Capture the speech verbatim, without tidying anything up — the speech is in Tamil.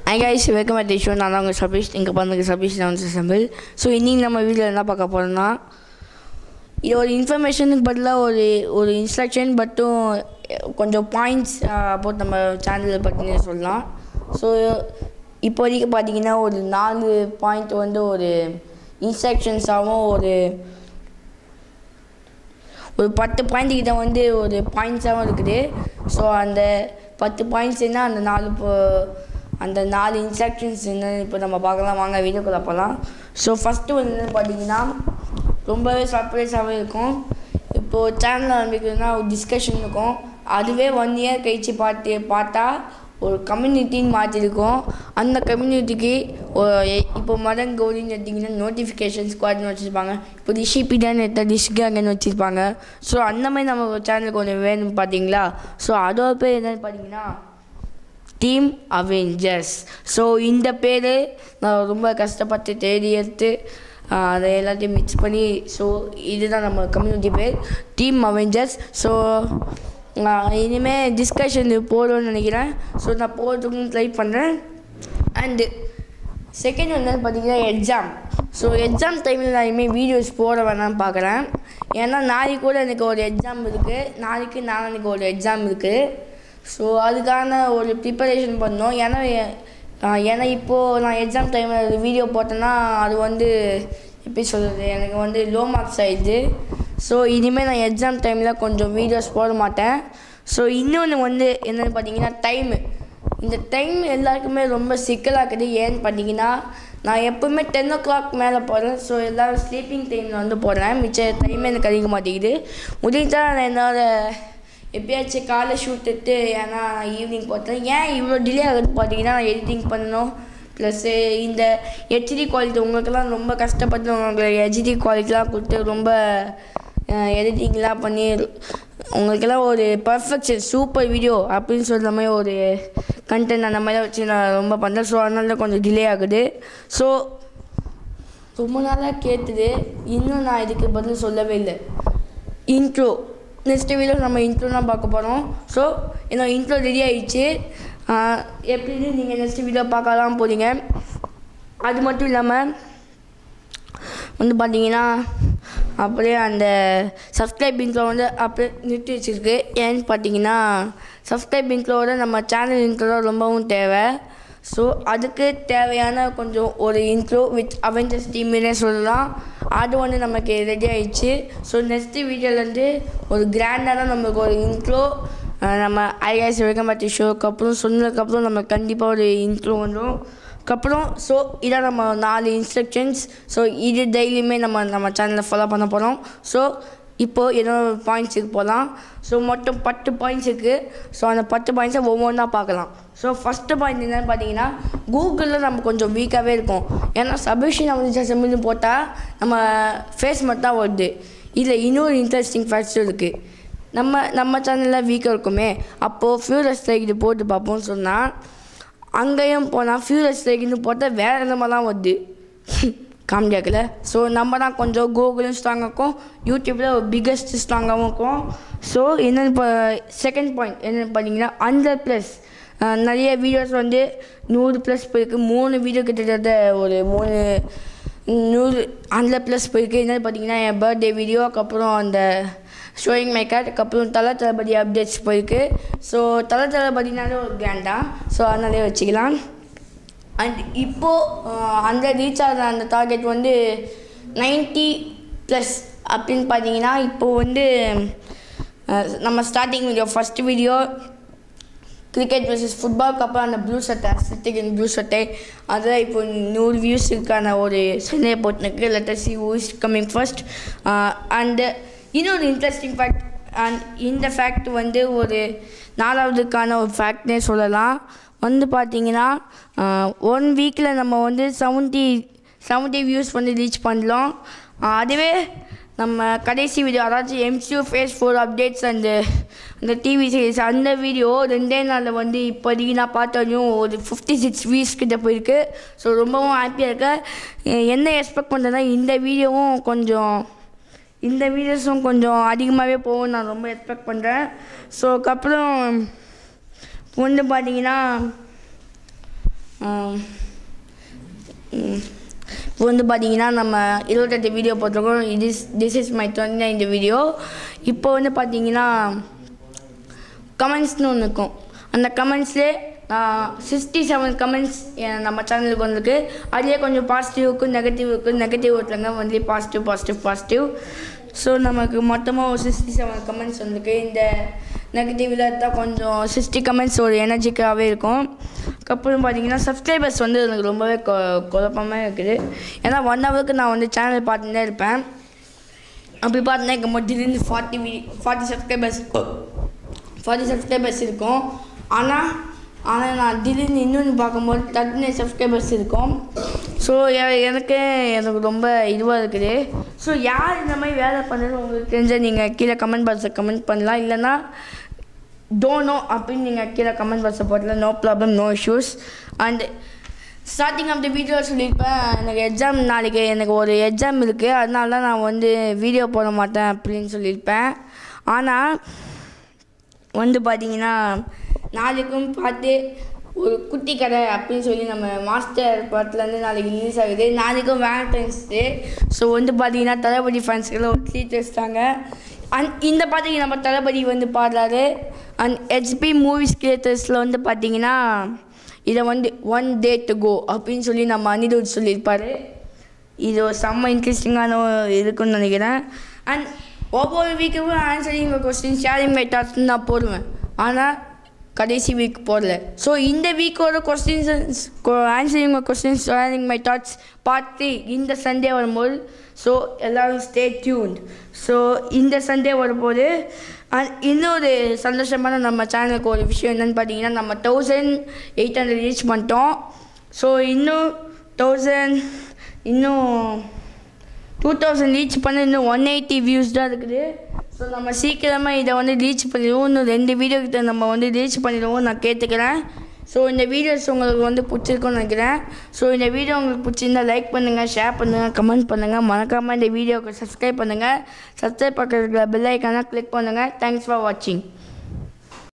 Hi guys, welcome to the show. நான் தான் உங்கள் சபீஷ். இங்கே பண்ணுங்க சபீஷ் நான் வந்து சம்பிள். ஸோ இன்னைக்கு நம்ம வீட்டில் என்ன பார்க்க போகிறோம்னா, இது ஒரு இன்ஃபர்மேஷனுக்கு பதிலாக ஒரு ஒரு இன்ஸ்ட்ரக்ஷன் பட்டும் கொஞ்சம் பாயிண்ட்ஸ் போட்டு நம்ம சேனலில் பற்றினே சொல்லலாம். ஸோ இப்போதைக்கு பார்த்தீங்கன்னா ஒரு நாலு பாயிண்ட் வந்து ஒரு இன்ஸ்ட்ரக்ஷன்ஸாகவும் ஒரு ஒரு பத்து பாயிண்ட் கிட்ட வந்து ஒரு பாயிண்ட்ஸாகவும் இருக்குது. ஸோ அந்த பத்து பாயிண்ட்ஸ் என்ன, அந்த நாலு இப்போ அந்த நாலு இன்ஸ்ட்ரக்ஷன்ஸ் என்னன்னு இப்போ நம்ம பார்க்கலாம். வாங்க வீடியோக்குள்ள போகலாம். ஸோ ஃபஸ்ட்டு வந்து என்னென்னு பார்த்தீங்கன்னா ரொம்பவே சர்ப்ரைஸாகவே இருக்கும். இப்போது சேனல் ஆரம்பிக்கிறதுனா ஒரு டிஸ்கஷன் இருக்கும். அதுவே ஒன் இயர் கழிச்சு பார்த்து பார்த்தா ஒரு கம்யூனிட்டின்னு மாற்றிருக்கோம். அந்த கம்யூனிட்டிக்கு இப்போ மதன் கௌரின்னு எடுத்திங்கன்னா நோட்டிஃபிகேஷன் ஸ்குவாட்னு வச்சுருப்பாங்க. இப்போ ரிஷிபிடான்னு எடுத்தால் டிஸ்காங்கன்னு வச்சுருப்பாங்க. ஸோ அந்த மாதிரி நம்ம சேனலுக்கு ஒன்று வேணும் பார்த்தீங்களா. ஸோ அதோட பேர் என்னென்னு பார்த்தீங்கன்னா டீம் அவெஞ்சர்ஸ். ஸோ இந்த பேர் நான் ரொம்ப கஷ்டப்பட்டு தேடி எடுத்து அதை எல்லாத்தையும் மிக்ஸ் பண்ணி, ஸோ இதுதான் நம்ம கம்யூனிட்டி பேர் டீம் அவெஞ்சர்ஸ். ஸோ இனிமேல் டிஸ்கஷன் போடுவேன்னு நினைக்கிறேன். ஸோ நான் போடுறதுக்கும் ட்ரை பண்ணுறேன். அண்டு செகண்ட் வந்து பார்த்தீங்கன்னா எக்ஸாம். ஸோ எக்ஸாம் டைமில் நான் இனிமேல் வீடியோஸ் போட வேணாம்னு பார்க்குறேன். ஏன்னா நாளைக்கு கூட எனக்கு ஒரு எக்ஸாம் இருக்குது, நாளைக்கு நாளைக்கு ஒரு எக்ஸாம் இருக்குது. ஸோ அதுக்கான ஒரு ப்ரிப்பரேஷன் பண்ணோம். ஏன்னா ஏன்னா இப்போது நான் எக்ஸாம் டைமில் வீடியோ போட்டேன்னா அது வந்து எப்படி சொல்கிறது, எனக்கு வந்து லோ மார்க்ஸ் ஆகிடுது. ஸோ இனிமேல் நான் எக்ஸாம் டைமில் கொஞ்சம் வீடியோஸ் போட மாட்டேன். ஸோ இன்னொன்று வந்து என்னென்னு பார்த்தீங்கன்னா டைமு. இந்த டைம் எல்லாருக்குமே ரொம்ப சிக்கலாக்குது. ஏன்னு பார்த்தீங்கன்னா நான் எப்போவுமே டென் ஓ கிளாக் மேலே போடுறேன். ஸோ எல்லோரும் ஸ்லீப்பிங் டைமில் வந்து போடுறேன். மிச்ச டைமே எனக்கு கிடைக்க மாட்டேங்குது. முடிஞ்சால் நான் என்னோட எப்பயாச்சும் காலை ஷூட் எடுத்து ஏன்னா ஈவினிங் போட்டேன். ஏன் இவ்வளோ டிலே ஆகுது பார்த்தீங்கன்னா நான் எடிட்டிங் பண்ணணும். ப்ளஸ்ஸு இந்த ஹெச்டி குவாலிட்டி உங்களுக்கெல்லாம் ரொம்ப கஷ்டப்பட்டு உங்களுக்கு ஹெச்டி குவாலிட்டிலாம் கொடுத்து ரொம்ப எடிட்டிங்லாம் பண்ணி உங்களுக்கெல்லாம் ஒரு பர்ஃபெக்ஷன் சூப்பர் வீடியோ அப்படின்னு சொல்கிற மாதிரி ஒரு கண்டென்ட் அந்த மாதிரி வச்சு நான் ரொம்ப பண்ணுறேன். ஸோ அதனால கொஞ்சம் டிலே ஆகுது. ஸோ ரொம்ப நாளாக கேட்டுது, இன்னும் நான் இதுக்கு பதில் சொல்லவே இல்லை. இன்ட்ரோ நெக்ஸ்ட் வீடியோ நம்ம இன்ட்ரோ தான் பார்க்க போகிறோம். ஸோ என்னோட இன்ட்ரோ ரெடி ஆகிடுச்சு. எப்படின்னு நீங்கள் நெக்ஸ்ட் வீடியோ பார்க்கலாம் போகிறீங்க. அது மட்டும் இல்லாமல் வந்து பார்த்தீங்கன்னா அப்படியே அந்த சப்ஸ்கிரைப் இன்ட்ரோ வந்து அப்படியே நிறுத்தி வச்சுருக்கு. ஏன்னு பார்த்தீங்கன்னா சப்ஸ்கிரைப் இன்ட்ரோவோட நம்ம சேனல் இன்ட்ரோ ரொம்பவும் தேவை. ஸோ அதுக்கு தேவையான கொஞ்சம் ஒரு இன்ட்ரோ வித் அவெஞ்சர்ஸ் டீம்னே சொல்லலாம். அது வந்து நமக்கு ரெடி ஆகிடுச்சு. ஸோ நெக்ஸ்ட்டு வீடியோலேருந்து ஒரு கிராண்டாக தான் நம்மளுக்கு ஒரு இன்ட்ரோ நம்ம ஐகாய்ஸ் வெல்கம் பேக் டு ஷோக்கு அப்புறம் சொன்னதுக்கப்புறம் நம்ம கண்டிப்பாக ஒரு இன்ட்ரோ வந்துடும் அதுக்கப்புறம். ஸோ இதான் நம்ம நாலு இன்ஸ்ட்ரக்ஷன்ஸ். ஸோ இது டெய்லியுமே நம்ம நம்ம சேனலில் ஃபாலோ பண்ண போகிறோம். ஸோ இப்போது என்னோட பாயிண்ட்ஸுக்கு போகலாம். ஸோ மொத்தம் பத்து பாயிண்ட்ஸ் இருக்குது. ஸோ அந்த பத்து பாயிண்ட்ஸை ஒவ்வொன்றா பார்க்கலாம். ஸோ ஃபஸ்ட்டு பாயிண்ட் என்னென்னு பார்த்தீங்கன்னா கூகுளில் நம்ம கொஞ்சம் வீக்காகவே இருக்கும். ஏன்னா சபீஷ் நம்ம செம்மின்னு போட்டால் நம்ம ஃபேஸ் மட்டும் தான் வருது. இதில் இன்னொரு இன்ட்ரெஸ்டிங் ஃபேக்ட்ஸும் இருக்குது. நம்ம நம்ம சேனலில் வீக்காக இருக்குமே, அப்போது ஃபியூரஸ் ஸ்ட்ரைக் இது போட்டு பார்ப்போம்னு சொன்னால் அங்கேயும் போனால் ஃபியூரஸ் ஸ்ட்ரைக்னு போட்டால் வேறு என்னமா தான் வருது காமெடியாக்கல. ஸோ நம்ம தான் கொஞ்சம் கூகுளும் ஸ்ட்ராங்காக இருக்கும், யூடியூப்பில் ஒரு பிக்கஸ்ட் ஸ்ட்ராங்காகவும் இருக்கும். ஸோ என்னென்னு இப்போ செகண்ட் பாயிண்ட் என்னென்னு பார்த்தீங்கன்னா ஹண்ட்ரட் ப்ளஸ் நிறைய வீடியோஸ் வந்து நூறு ப்ளஸ் போயிருக்கு. மூணு வீடியோ கிட்டத்தட்ட ஒரு மூணு நூறு ஹண்ட்ரட் ப்ளஸ் போயிருக்கு. என்னென்னு பார்த்தீங்கன்னா என் பர்த்டே வீடியோ, அதுக்கப்புறம் அந்த ஷோயிங் மை கார்ட், அதுக்கப்புறம் தலை தளபதி அப்டேட்ஸ் போயிருக்கு. ஸோ தலை தளபதினாலே ஒரு கிராண்டாக, ஸோ அதனாலே வச்சுக்கலாம். அண்ட் இப்போது அந்த ரீச் ஆகிற அந்த டார்கெட் வந்து நைன்ட்டி ப்ளஸ் அப்படின்னு பார்த்தீங்கன்னா இப்போது வந்து நம்ம starting video first video cricket versus ஃபுட்பாலுக்கு அப்புறம் அந்த ப்ளூ சட்டை சித்திகன் ப்ளூ சட்டை அதில் இப்போ நூறு வியூஸுக்கான ஒரு சென்னையை போட்டுருக்கு. Letter see who is coming first. And இன்னொரு இன்ட்ரெஸ்டிங் ஃபேக்ட், அண்ட் இந்த ஃபேக்ட் வந்து ஒரு நாலாவதுக்கான ஒரு ஃபேக்ட்னே சொல்லலாம். வந்து பார்த்தீங்கன்னா ஒன் வீக்கில் நம்ம வந்து செவன்ட்டி செவன்ட்டி வியூஸ் வந்து ரீச் பண்ணலாம். அதுவே நம்ம கடைசி வீடியோ அதாச்சும் MCU phase four updates and அந்த டிவி சீரிஸ் அந்த வீடியோ ரெண்டே நாளில் வந்து இப்போதைக்கு நான் பார்த்தோம் ஒரு ஃபிஃப்டி சிக்ஸ் வியூஸ் கிட்ட போயிருக்கு. ஸோ ரொம்பவும் ஹாப்பியாக இருக்கேன். என்ன எக்ஸ்பெக்ட் பண்ணுறேன்னா இந்த வீடியோவும் கொஞ்சம் இந்த வீடியோஸும் கொஞ்சம் அதிகமாகவே போகும் நான் ரொம்ப எக்ஸ்பெக்ட் பண்ணுறேன். ஸோ அதுக்கப்புறம் வந்து பார்த்தீங்கன்னா இப்போ வந்து பார்த்தீங்கன்னா நம்ம இருபத்தெட்டு வீடியோ போட்டிருக்கோம். இது this is my twenty ninth video. இப்போ வந்து பார்த்தீங்கன்னா கமெண்ட்ஸ்னு ஒன்று இருக்கும். அந்த கமெண்ட்ஸ்லேயே சிக்ஸ்டி செவன் கமெண்ட்ஸ் நம்ம சேனலுக்கு வந்துருக்கு. அதுலேயே கொஞ்சம் பாசிட்டிவ் இருக்குது, நெகட்டிவ் இருக்குது. நெகட்டிவ் ஒருத்தங்க வந்து பாசிட்டிவ் பாசிட்டிவ் பாசிட்டிவ் ஸோ நமக்கு மொத்தமாக ஒரு சிக்ஸ்டி செவன் கமெண்ட்ஸ் வந்துருக்கு. இந்த நெகட்டிவில் தான் கொஞ்சம் சிக்ஸ்டி கமெண்ட்ஸ் ஒரு எனர்ஜிக்காகவே இருக்கும். அதுக்கப்புறம் பார்த்தீங்கன்னா சப்ஸ்கிரைபர்ஸ் வந்து எனக்கு ரொம்பவே கொ குழப்பமாக இருக்குது. ஏன்னா ஒன் ஹவருக்கு நான் வந்து சேனல் பார்த்துட்டே இருப்பேன். அப்படி பார்த்தீங்கன்னா இங்கே திடீர்னு ஃபார்ட்டி வீ ஃபார்ட்டி சப்ஸ்கிரைபர்ஸ் ஃபார்ட்டி சப்ஸ்கிரைபர்ஸ் இருக்கும். ஆனால் ஆனால் நான் திடீர்னு இன்னொன்று பார்க்கும்போது தேர்ட்டி நைன் சப்ஸ்கிரைபர்ஸ் இருக்கும். ஸோ எனக்கு எனக்கு ரொம்ப இதுவாக இருக்குது. ஸோ யார் இந்த மாதிரி வேலை பண்ணுறது உங்களுக்கு தெரிஞ்சால் நீங்கள் கீழே கமெண்ட் பாக்ஸில் கமெண்ட் பண்ணலாம். இல்லைன்னா டோனோ அப்படின்னு நீங்கள் கீழே கமெண்ட் பாக்ஸில் போட்டலாம். No problem, no issues. And starting of the video சொல்லியிருப்பேன், எனக்கு எக்ஸாம் நாளைக்கு எனக்கு ஒரு எக்ஸாம் இருக்குது, அதனால தான் நான் வந்து வீடியோ போட மாட்டேன் அப்படின்னு சொல்லியிருப்பேன். ஆனால் வந்து பார்த்தீங்கன்னா நாளைக்கும் பார்த்து ஒரு குட்டி கதை அப்படின்னு சொல்லி நம்ம மாஸ்டர் படத்துலேருந்து நாளைக்கு ரிலீஸ் ஆகுது. நாளைக்கும் வேலண்டைன்ஸ் டே. ஸோ வந்து பார்த்தீங்கன்னா தளபதி ஃபேன்ஸ்க்கெல்லாம் ஒரு ட்ரீட் வச்சுட்டாங்க. அண்ட் இந்த பாட்டுக்கு நம்ம தளபதி வந்து பாடுறாரு. அண்ட் ஹெச்பி மூவிஸ் கிரியேட்டர்ஸில் வந்து பார்த்தீங்கன்னா இதை வந்து ஒன் டே டு கோ அப்படின்னு சொல்லி நம்ம அனிருத் சொல்லியிருப்பார். இது ஒரு செம்ம இன்ட்ரெஸ்டிங்கான இருக்குன்னு நினைக்கிறேன். அண்ட் ஒவ்வொரு வீக்கும் ஆன்சரிங் கொஸ்டின் ஷேரிங் மை தாட்ஸ்ன்னு நான் போடுவேன். ஆனால் கடைசி வீக் போடல. ஸோ இந்த வீக்கோட questions answering questions sharing my thoughts part three இந்த சண்டே வரும்போது ஸோ எல்லோரும் ஸ்டே டியூன்ட். ஸோ இந்த சண்டே வரும்போது அண்ட் இன்னொரு சந்தோஷமான நம்ம சேனலுக்கு ஒரு விஷயம் என்னென்னு பார்த்தீங்கன்னா நம்ம தௌசண்ட் எயிட் ஹண்ட்ரட் ரீச் பண்ணிட்டோம். ஸோ இன்னும் தௌசண்ட் இன்னும் டூ தௌசண்ட் ரீச் பண்ண இன்னும் ஒன் எயிட்டி வியூஸ் தான் இருக்குது. ஸோ நம்ம சீக்கிரமாக இதை வந்து ரீச் பண்ணிடுவோம். இன்னும் ரெண்டு வீடியோ கிட்ட நம்ம வந்து ரீச் பண்ணிடுவோம் நான் கேட்டுக்கிறேன். ஸோ இந்த வீடியோஸ் உங்களுக்கு வந்து பிடிச்சிருக்குன்னு நினைக்கிறேன். ஸோ இந்த வீடியோ உங்களுக்கு பிடிச்சிருந்தால் லைக் பண்ணுங்கள், ஷேர் பண்ணுங்கள், கமெண்ட் பண்ணுங்கள். மறக்காமல் இந்த வீடியோவுக்கு சப்ஸ்கிரைப் பண்ணுங்கள். சப்ஸ்கிரைப் பண்ணுறதுக்கு பெல் ஐக்கானை கிளிக் பண்ணுங்கள். தேங்க்ஸ் ஃபார் வாட்சிங்.